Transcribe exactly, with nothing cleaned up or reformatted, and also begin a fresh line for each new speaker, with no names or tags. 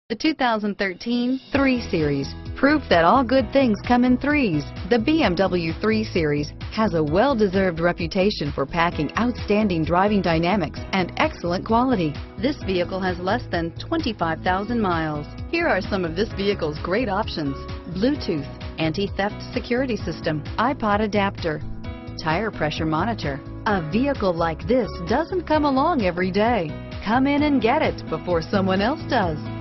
The two thousand thirteen three Series. Proof that all good things come in threes. The B M W three Series has a well-deserved reputation for packing outstanding driving dynamics and excellent quality. This vehicle has less than twenty-five thousand miles. Here are some of this vehicle's great options: Bluetooth, anti-theft security system, iPod adapter, tire pressure monitor. A vehicle like this doesn't come along every day. Come in and get it before someone else does.